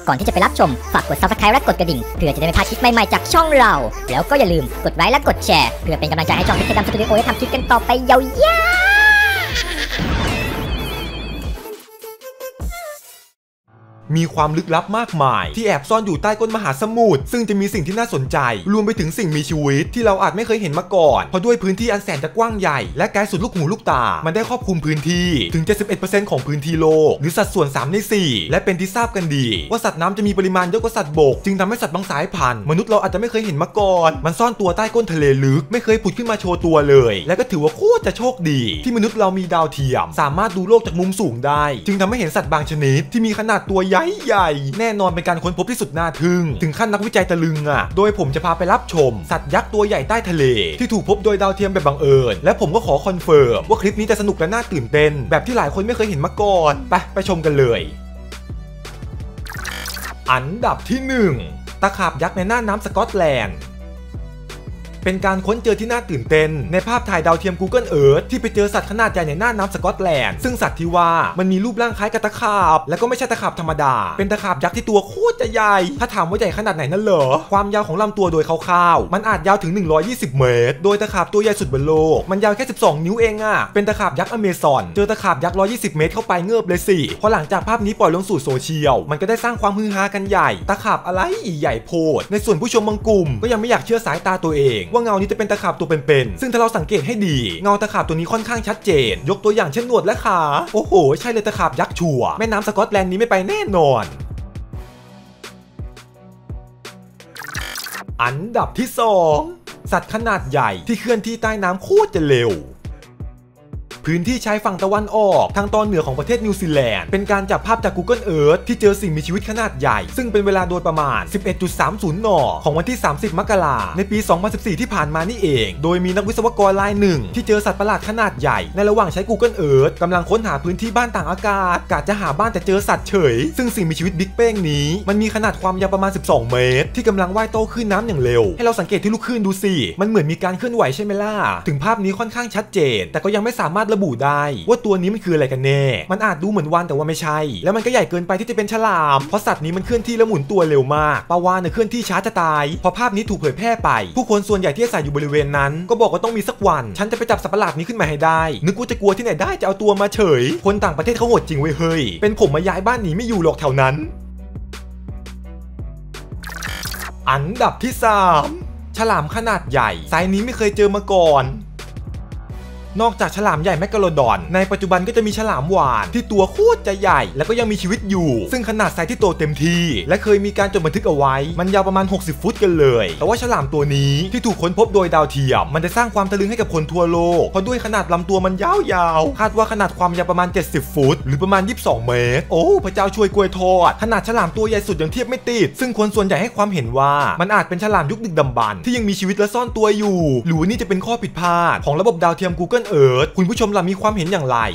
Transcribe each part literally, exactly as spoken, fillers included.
ก่อนที่จะไปรับชมฝากกด ซับสไครบ์ และกดกระดิ่งเพื่อจะได้ไม่พลาดคลิปใหม่ๆจากช่องเราแล้วก็อย่าลืมกดไลค์และกดแชร์เพื่อเป็นกำลังใจให้ช่องพิกดำสตูดิโอได้ทำคลิปกันต่อไปยาวๆมีความลึกลับมากมายที่แอบซ่อนอยู่ใต้ก้นมหาสมุทรซึ่งจะมีสิ่งที่น่าสนใจรวมไปถึงสิ่งมีชีวิตที่เราอาจไม่เคยเห็นมาก่อนเพราะด้วยพื้นที่อันแสนจะกว้างใหญ่และไกลสุดลูกหูลูกตามันได้ครอบคลุมพื้นที่ถึง เจ็ดสิบเอ็ดเปอร์เซ็นต์ ของพื้นที่โลกหรือสัดส่วนสามในสี่และเป็นที่ทราบกันดีว่าสัตว์น้ำจะมีปริมาณเยอะกว่าสัตว์บกจึงทำให้สัตว์บางสายพันธุ์มนุษย์เราอาจจะไม่เคยเห็นมาก่อนมันซ่อนตัวใต้ก้นทะเลลึกไม่เคยผุดขึ้นมาโชว์ตัวเลยและก็ถือว่าโคตรจะโชคดีที่มนุษย์เรามีดาวเทียมสามารถดูโลกจากมุมสูงได้จึงทำให้เห็นสัตว์บางชนิดที่มีขนาดตัวใหญ่ๆแน่นอนเป็นการค้นพบที่สุดน่าทึ่งถึงขั้นนักวิจัยตะลึงอ่ะโดยผมจะพาไปรับชมสัตว์ยักษ์ตัวใหญ่ใต้ทะเลที่ถูกพบโดยดาวเทียมแบบบังเอิญและผมก็ขอคอนเฟิร์มว่าคลิปนี้จะสนุกและน่าตื่นเต้นแบบที่หลายคนไม่เคยเห็นมาก่อนไปไปชมกันเลยอันดับที่หนึ่งตะขาบยักษ์ในน่านน้ำสกอตแลนด์เป็นการค้นเจอที่น่าตื่นเต้นในภาพถ่ายดาวเทียม Google Earth ที่ไปเจอสัตว์ขนาดใหญ่ในน่านน้ำสกอตแลนด์ซึ่งสัตว์ที่ว่ามันมีรูปร่างคล้ายกับตะขาบและก็ไม่ใช่ตะขาบธรรมดาเป็นตะขาบยักษ์ที่ตัวโคตรจะใหญ่ถ้าถามว่าใหญ่ขนาดไหนนั่นเหรอความยาวของลำตัวโดยคร่าวๆมันอาจยาวถึงหนึ่งร้อยยี่สิบเมตรโดยตะขาบตัวใหญ่สุดบนโลกมันยาวแค่สิบสองนิ้วเองอะเป็นตะขาบยักษ์อเมซอนเจอตะขาบยักษ์หนึ่งร้อยยี่สิบเมตรเข้าไปเงือบเลยสิพอหลังจากภาพนี้ปล่อยลงสู่โซเชียลมันก็ได้สร้างความฮือฮากันใหญ่ตะขาบอะไรใหญ่โพดในส่วนผู้ชมบางกลุ่มก็ยังไม่อยากเชื่อสายตาตัวเองว่าเงานี้จะเป็นตะขาบตัวเป็นๆซึ่งถ้าเราสังเกตให้ดีเงาตะขาบตัวนี้ค่อนข้างชัดเจนยกตัวอย่างเช่นหนวดและขาโอ้โหใช่เลยตะขาบยักษ์ชัวร์แม่น้ำสกอตแลนด์นี้ไม่ไปแน่นอนอันดับที่สองสัตว์ขนาดใหญ่ที่เคลื่อนที่ใต้น้ำโคตรจะเร็วพื้นที่ชายฝั่งตะวันออกทางตอนเหนือของประเทศนิวซีแลนด์เป็นการจับภาพจาก Google Earth ที่เจอสิ่งมีชีวิตขนาดใหญ่ซึ่งเป็นเวลาโดยประมาณ สิบเอ็ดจุดสามศูนย์ นของวันที่สามสิบมกราคมในปี สองพันสิบสี่ ที่ผ่านมานี่เองโดยมีนักวิศวกรรายหนึ่งที่เจอสัตว์ประหลาดขนาดใหญ่ในระหว่างใช้ Google Earth กำลังค้นหาพื้นที่บ้านต่างอากาศกะจะหาบ้านแต่เจอสัตว์เฉยซึ่งสิ่งมีชีวิตบิ๊กเป้งนี้มันมีขนาดความยาวประมาณสิบสองเมตรที่กำลังว่ายโต้คลื่นน้ำอย่างเร็วให้เราสังเกตที่ลูกคลื่นดูสิมันเหมือนมีการเคลื่อนไหวใช่ไหมล่ะถึงภาพนี้ค่อนข้างชัดเจนแต่ก็ยังไม่สามารถระบุได้ว่าตัวนี้มันคืออะไรกันแน่มันอาจดูเหมือนวาฬแต่ว่าไม่ใช่แล้วมันก็ใหญ่เกินไปที่จะเป็นฉลามเพราะสัตว์นี้มันเคลื่อนที่และหมุนตัวเร็วมากปลาวาฬเนี่ยเคลื่อนที่ช้าจะตายพอภาพนี้ถูกเผยแพร่ไปผู้คนส่วนใหญ่ที่อาศัยอยู่บริเวณนั้นก็บอกว่าต้องมีสักวันฉันจะไปจับสัตว์ประหลาดนี้ขึ้นมาให้ได้นึกว่าจะกลัวที่ไหนได้จะเอาตัวมาเฉยคนต่างประเทศเขาโหดจริงเว้ยเฮ้ยเป็นผมมาย้ายบ้านหนีไม่อยู่หรอกแถวนั้นอันดับที่สามฉลามขนาดใหญ่ไซส์นี้ไม่เคยเจอมาก่อนนอกจากฉลามใหญ่แมกกาโลดอนในปัจจุบันก็จะมีฉลามวาฬที่ตัวโคตรจะใหญ่แล้วก็ยังมีชีวิตอยู่ซึ่งขนาดไซส์ที่โตเต็มที่และเคยมีการจดบันทึกเอาไว้มันยาวประมาณหกสิบฟุตกันเลยแต่ว่าฉลามตัวนี้ที่ถูกค้นพบโดยดาวเทียมมันจะสร้างความตะลึงให้กับคนทั่วโลกเพราะด้วยขนาดลำตัวมันยาวๆคาดว่าขนาดความยาวประมาณเจ็ดสิบฟุตหรือประมาณยี่สิบสองเมตรโอ้พระเจ้าช่วยกล้วยทอดขนาดฉลามตัวใหญ่สุดยังเทียบไม่ติดซึ่งคนส่วนใหญ่ให้ความเห็นว่ามันอาจเป็นฉลามยุคดึกดำบรรพ์ที่ยังมีชีวิตและซ่อนตัวอยู่หรือนี่จะเป็นข้อผิดพลาดของระบบดาวเทียม Google Earth คุณผู้ชมล่ะมีความเห็นอย่างไร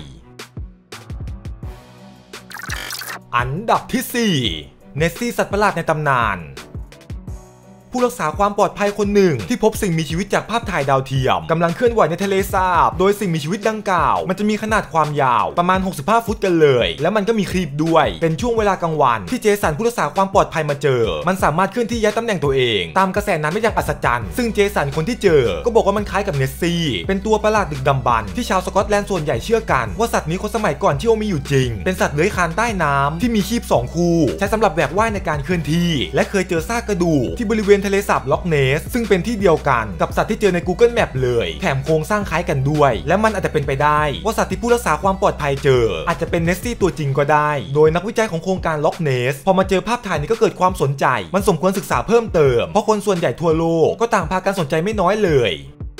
อันดับที่สี่เนสซี่สัตว์ประหลาดในตำนานผู้รักษาความปลอดภัยคนหนึ่งที่พบสิ่งมีชีวิตจากภาพถ่ายดาวเทียมกำลังเคลื่อนไหวในทะเลสาบโดยสิ่งมีชีวิตดังกล่าวมันจะมีขนาดความยาวประมาณหกสิบห้าฟุตกันเลยและมันก็มีครีบด้วยเป็นช่วงเวลากลางวันที่เจสันผู้รักษาความปลอดภัยมาเจอมันสามารถเคลื่อนที่ย้ายตำแหน่งตัวเองตามกระแสน้ำได้อย่างอัศจรรย์ซึ่งเจสันคนที่เจอก็บอกว่ามันคล้ายกับเนสซี่เป็นตัวประหลาดดึกดำบรรพ์ที่ชาวสกอตแลนด์ส่วนใหญ่เชื่อกันว่าสัตว์นี้คนสมัยก่อนที่ว่ามีอยู่จริงเป็นสัตว์เลื้อยคลานใต้น้ำที่มีครีบสองคู่ใช้สำหรับแหวกว่ายในการเคลื่อนที่และเคยเจอซากกระดูกที่บริเวณทะเลสาบล็อกเนซึ่งเป็นที่เดียวกันกับสัตว์ที่เจอใน Google Map เลยแถมโครงสร้างคล้ายกันด้วยและมันอาจจะเป็นไปได้ว่าสัตว์ที่ผู้รักษาความปลอดภัยเจออาจจะเป็นเนสซี่ตัวจริงก็ได้โดยนักวิจัยของโครงการล็อกเนสพอมาเจอภาพถ่ายนี้ก็เกิดความสนใจมันสมควรศึกษาเพิ่มเติมเพราะคนส่วนใหญ่ทั่วโลกก็ต่างพากันสนใจไม่น้อยเลย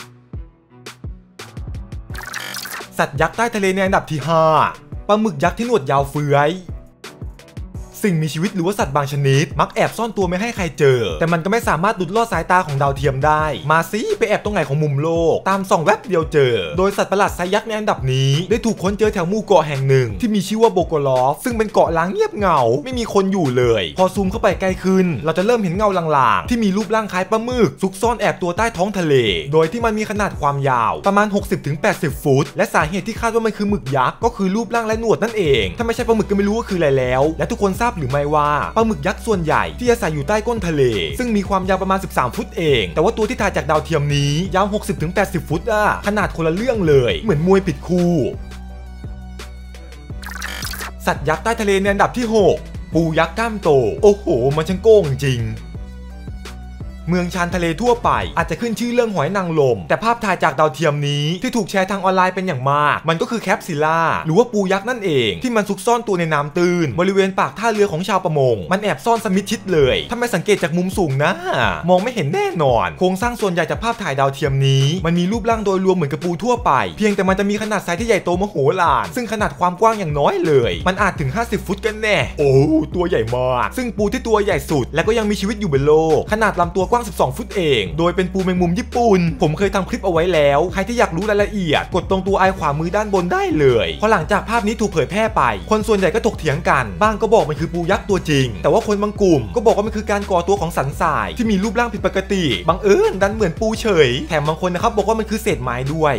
สัตว์ยักษ์ใต้ทะเลในอันดับที่ห้าปลาหมึกยักษ์ที่หนวดยาวเฟื้อยสิ่งมีชีวิตหรือว่าสัตว์บางชนิดมักแอบซ่อนตัวไม่ให้ใครเจอแต่มันก็ไม่สามารถหลุดลอดสายตาของดาวเทียมได้มาซิไปแอบตรงไหนของมุมโลกตามส่องแวบเดียวเจอโดยสัตว์ประหลาดไซยักษ์ในอันดับนี้ได้ถูกค้นเจอแถวหมู่เกาะแห่งหนึ่งที่มีชื่อว่าโบโกลอฟซึ่งเป็นเกาะล้างเงียบเหงาไม่มีคนอยู่เลยพอซูมเข้าไปใกล้ขึ้นเราจะเริ่มเห็นเงาลางๆที่มีรูปร่างคล้ายปลาหมึกซุกซ่อนแอบตัวใต้ท้องทะเลโดยที่มันมีขนาดความยาวประมาณ หกสิบถึงแปดสิบ ฟุตและสาเหตุที่คาดว่ามันคือหมึกยักษ์ก็คือรูปร่างและหนวดนั่นเองถ้าไม่ใช่ปลาหมึกก็ไม่รู้ว่าคืออะไรแล้วและทุกคนทราบบหรือไม่ว่าปลาหมึกยักษ์ส่วนใหญ่ที่อาศัยอยู่ใต้ก้นทะเลซึ่งมีความยาวประมาณสิบสามฟุตเองแต่ว่าตัวที่ถ่ายจากดาวเทียมนี้ยาว หกสิบถึงแปดสิบ ฟุตอะขนาดคนละเรื่องเลยเหมือนมวยผิดคู่สัตว์ยักษ์ใต้ทะเลในอันดับที่หกปูยักษ์กล้ามโตโอ้โหมันช่างโก้งจริงเมืองชานทะเลทั่วไปอาจจะขึ้นชื่อเรื่องหอยนางรมแต่ภาพถ่ายจากดาวเทียมนี้ที่ถูกแชร์ทางออนไลน์เป็นอย่างมากมันก็คือแคปซิล่าหรือว่าปูยักษ์นั่นเองที่มันซุกซ่อนตัวในน้ำตื้นบริเวณปากท่าเรือของชาวประมงมันแอบซ่อนสมิธชิดเลยถ้าไม่สังเกตจากมุมสูงนะมองไม่เห็นแน่นอนโครงสร้างส่วนใหญ่จากภาพถ่ายดาวเทียมนี้มันมีรูปร่างโดยรวมเหมือนกับปูทั่วไปเพียงแต่มันจะมีขนาดไซส์ที่ใหญ่โตมโหฬารซึ่งขนาดความกว้างอย่างน้อยเลยมันอาจถึงห้าสิบฟุตกันแน่โอ้ตัวใหญ่มากซึ่งปูที่ตัวใหญ่สุดและก็ยังมีชีวิตอยู่บนโลกขนาดลำตัวกว้างสิบสองฟุตเองโดยเป็นปูแมงมุมญี่ปุ่นผมเคยทำคลิปเอาไว้แล้วใครที่อยากรู้รายละเอียดกดตรงตัวไอขวามือด้านบนได้เลยพอหลังจากภาพนี้ถูกเผยแพร่ไปคนส่วนใหญ่ก็ถกเถียงกันบ้างก็บอกมันคือปูยักษ์ตัวจริงแต่ว่าคนบางกลุ่มก็บอกว่ามันคือการก่อตัวของสันทรายที่มีรูปร่างผิดปกติบังเอิญดันเหมือนปูเฉยแถมบางคนนะครับบอกว่ามันคือเศษไม้ด้วย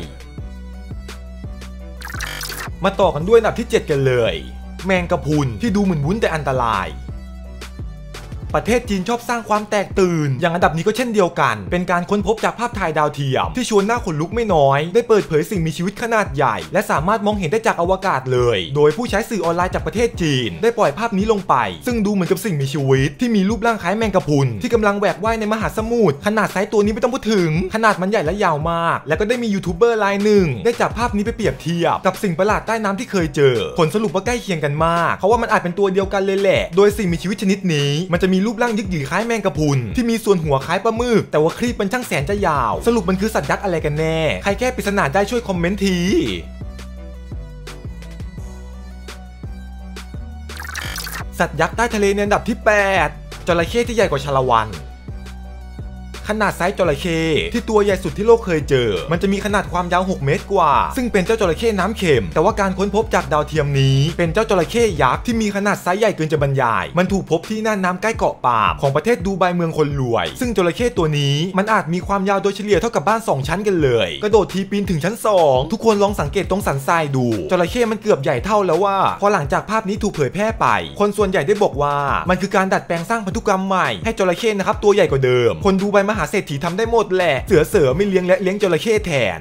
มาต่อกันด้วยอันดับที่เจ็ดกันเลยแมงกะพรุนที่ดูเหมือนวุ้นแต่อันตรายประเทศจีนชอบสร้างความแตกตื่นอย่างอันดับนี้ก็เช่นเดียวกันเป็นการค้นพบจากภาพถ่ายดาวเทียมที่ชวนหน้าขนลุกไม่น้อยได้เปิดเผยสิ่งมีชีวิตขนาดใหญ่และสามารถมองเห็นได้จากอวกาศเลยโดยผู้ใช้สื่อออนไลน์จากประเทศจีนได้ปล่อยภาพนี้ลงไปซึ่งดูเหมือนกับสิ่งมีชีวิตที่มีรูปร่างคล้ายแมงกะพรุนที่กำลังแหวกว่ายในมหาสมุทรขนาดไซส์ตัวนี้ไม่ต้องพูดถึงขนาดมันใหญ่และยาวมากและก็ได้มียูทูบเบอร์รายหนึ่งได้จับภาพนี้ไปเปรียบเทียบกับสิ่งประหลาดใต้น้ำที่เคยเจอผลสรุปว่าใกล้เคียงกันมากเพราะว่ามันอาจเป็นตัวเดียวกันเลยแหละโดยสิ่งมีชีวิตชนิดนี้มันจะมีรูปร่างยึกยือคล้ายแมงกะพรุนที่มีส่วนหัวคล้ายปลาหมึกแต่ว่าครีบมันช่างแสนจะยาวสรุปมันคือสัตว์ยักษ์อะไรกันแน่ใครแก้ปริศนาได้ช่วยคอมเมนต์ทีสัตว์ยักษ์ใต้ทะเลในอันดับที่แปดจระเข้ที่ใหญ่กว่าชาละวันขนาดไซส์จระเข้ที่ตัวใหญ่สุดที่โลกเคยเจอมันจะมีขนาดความยาวหกเมตรกว่าซึ่งเป็นเจ้าจระเข้น้ำเค็มแต่ว่าการค้นพบจากดาวเทียมนี้เป็นเจ้าจระเข้ยักษ์ที่มีขนาดไซส์ใหญ่เกินจะบรรยายมันถูกพบที่น่านน้ำใกล้เกาะปาบของประเทศดูไบเมืองคนรวยซึ่งจระเข้ตัวนี้มันอาจมีความยาวโดยเฉลี่ยเท่ากับบ้านสองชั้นกันเลยกระโดดทีปีนถึงชั้นสองทุกคนลองสังเกตตรงสันทรายดูจระเข้มันเกือบใหญ่เท่าแล้วว่าพอหลังจากภาพนี้ถูกเผยแพร่ไปคนส่วนใหญ่ได้บอกว่ามันคือการดัดแปลงสร้างพันธุกรรมใหม่ให้จระเข้นะครับตัวใหญ่กว่าเดิมคนดูไบมหาเศรษฐีทำได้หมดแหละเสือเสือไม่เลี้ยงและเลี้ยงจระเข้แทน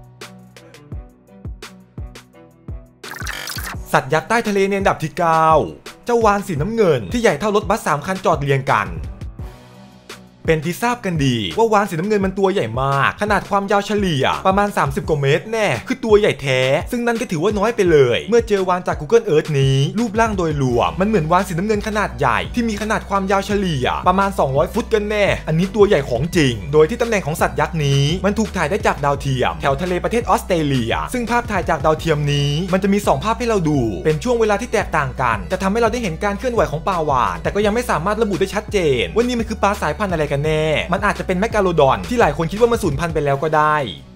สัตว์ยักษ์ใต้ทะเลในอันดับที่เก้าเจ้าวาฬสีน้ำเงินที่ใหญ่เท่ารถบัสสามคันจอดเรียงกันเป็นที่ทราบกันดีว่าวาฬสีน้ำเงินมันตัวใหญ่มากขนาดความยาวเฉลี่ยประมาณสามสิบกว่าเมตรแน่คือตัวใหญ่แท้ซึ่งนั่นก็ถือว่าน้อยไปเลยเมื่อเจอวาฬจาก Google Earth นี้รูปร่างโดยรวมมันเหมือนวาฬสีน้ำเงินขนาดใหญ่ที่มีขนาดความยาวเฉลี่ยประมาณสองร้อยฟุตกันแน่อันนี้ตัวใหญ่ของจริงโดยที่ตำแหน่งของสัตว์ยักษ์นี้มันถูกถ่ายได้จากดาวเทียมแถวทะเลประเทศออสเตรเลียซึ่งภาพถ่ายจากดาวเทียมนี้มันจะมีสองภาพให้เราดูเป็นช่วงเวลาที่แตกต่างกันจะทำให้เราได้เห็นการเคลื่อนไหวของปลาวาฬแต่ก็ยังไม่สามารถระบุได้ชัดเจนว่านี่มันคือปลาสายพันธุ์อะไรกันแน่มันอาจจะเป็นแมกกาโลดอนที่หลายคนคิดว่ามันสูญพันธุ์ไปแล้วก็ได้